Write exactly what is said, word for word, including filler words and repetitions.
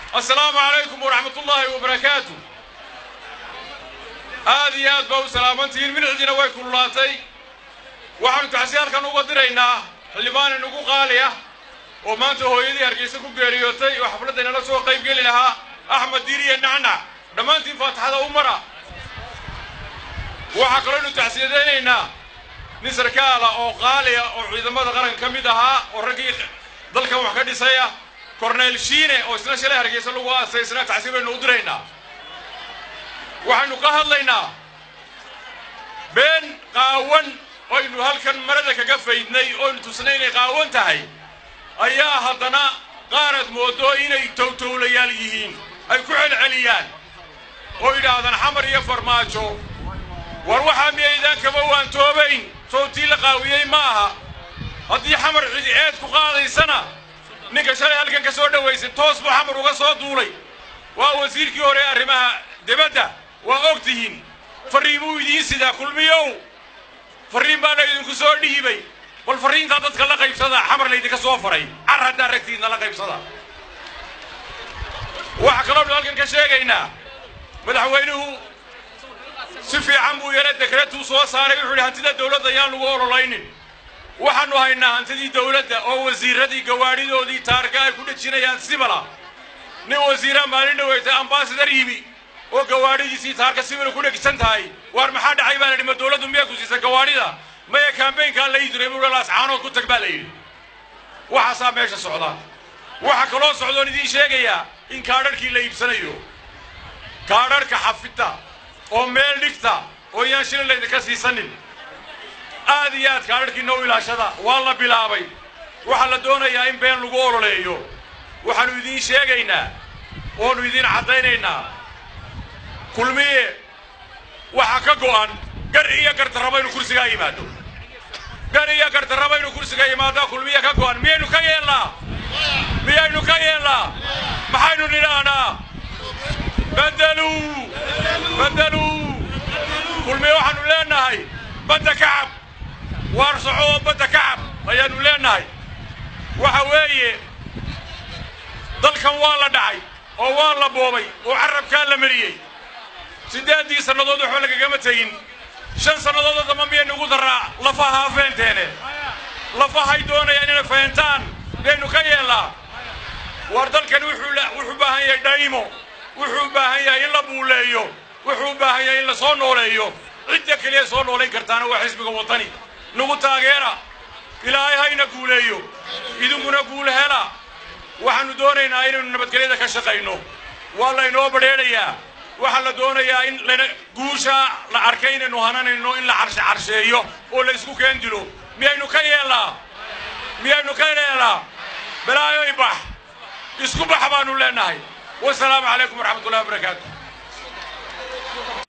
السلام عليكم ورحمة الله وبركاته. هذه هاد بو سلامتين من عندنا ويكون اللاتي وحن تعسير كانوا قدرينا اللي بان نقول غالية وما أنت هو يدي هرجيسك وجريوتي وحفلتنا لسوا قيب قال لها أحمد ديري النعنع لما أنت فاتح هذا أمرا وحكرنا تعسيرنا نسركالا أو غالية أو إذا ما ذكرنا كمدها ورقيق ضلك وحكدي سيا كورنيل شينة أو سنة شلة هرجيس اللغة سيسنا تعسير نودرينا وحنو قهلينا بين قاون أو إنه هالكن مردك قفيدني أو إنه سنين قاون تهي أيها هضنا قارد موضوعين يتوتو لياليين أي كعل عليان أو إذا هذا حمر يفرماجو وروحا ميدان كبوان توبين صوتي لقاويي معها هذه حمر عيد كقاضي سنة نكشري هالكن كسور دويسن توصبو حمر وقصو دولي ووزير كيوري أرمها دبدا وأوقتهن فريمو يدين سيدا كل ميو فريم بانا يدين كسور ديبي والفريم تاتت كلا قيب صدا حمر ليدي كسور فري عرها داركتين لا قيب صدا وحكرون هالكن كشيغينا مدحوينه سفي عمو يرد دكرته سو ساري وحول هانتida dawladda ayaan lagu orolaynin waxaanu haynaa hantidii dawladda oo wasiiradii gawaaridoodii taarga ay ku dhajinayaan sibala nin wasiira maalin dhaweeyay ambassador yibi oo gawaaridiisii taarga sibala ku dhagsan tahay war maxaa dhacay baan dhimo dawladdu miyaa ku siisa gawaarida maya campaign-ka la yidray muraalaas caano ku tag baa la yiri waxa saa meesha socda waxa kaloo socdoon idin sheegaya in kaadharkii la iibsanayo kaadharka xafida oo meel dhigta oo yaan shil leeyahay ka siisanin aadiyaad kaarkii noo ilaashada waa la bilaabay waxa la doonayaa in been lagu ololeeyo waxaanu idin sheegaynaa oo nu idin cadeynaynaa kulmiye waxa ka go'an gar iyo gar tarabaynu kursiga yimaado gar iyo gar tarabaynu kursiga yimaado kulmiye ka go'an miyaynu ka yeelnaa miyaynu ka yeelnaa maxaynu nidhaanaa بدلوا بدلوا كل ما يوحنا لنا هاي بدأ كعب وارصعوا بدأ كعب أيانو لنا هاي وحوي ضل كان والله داعي أو والله بوبي وعرب كان لمريي سدادي سنة ضد حولك جمتين شن سنة ضد ضمان بينو قدرة لفها فينتين لفها يدون يعني فينتان لأنه كيلا وردل كان وحول وحبها هي دايمو wuxuu baahan yahay in la buuleeyo wuxuu baahan yahay in la soo nooleeyo cidda kaliya soo nooleyn kartaana waa xisbiga wadani nagu taageera ilaahay hayna guuleeyo idinkuna guul hela waxaanu doonaynaa inaynu nabadgelyada ka shaqayno waa la inoo badheerayaa waxa la doonayaa in guusha la arkay inaynu hananayno in la carshe carsheeyo oo la isku keen dilo miyaynu ka yeelnaa miyaynu ka yeelnaa balaayo ibax isku bax baanu leenahay والسلام عليكم ورحمة الله وبركاته.